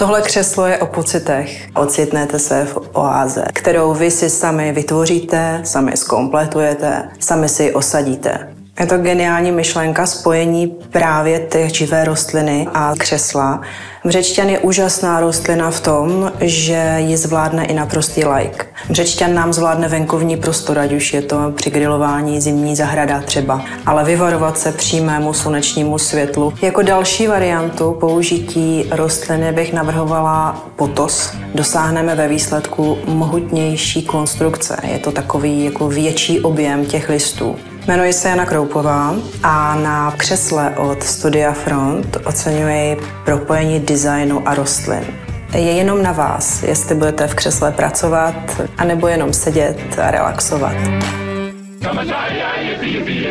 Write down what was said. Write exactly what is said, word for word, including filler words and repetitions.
Tohle křeslo je o pocitech. Ocitnete se v oáze, kterou vy si sami vytvoříte, sami zkompletujete, sami si ji osadíte. Je to geniální myšlenka spojení právě těch živé rostliny a křesla. Břečťan je úžasná rostlina v tom, že ji zvládne i naprostý laik. Břečťan nám zvládne venkovní prostor, ať už je to při grilování, zimní zahrada třeba, ale vyvarovat se přímému slunečnímu světlu. Jako další variantu použití rostliny bych navrhovala potos. Dosáhneme ve výsledku mohutnější konstrukce. Je to takový jako větší objem těch listů. Jmenuji se Jana Kroupová a na křesle od Studia Front oceňuji propojení designu a rostlin. Je jenom na vás, jestli budete v křesle pracovat, anebo jenom sedět a relaxovat.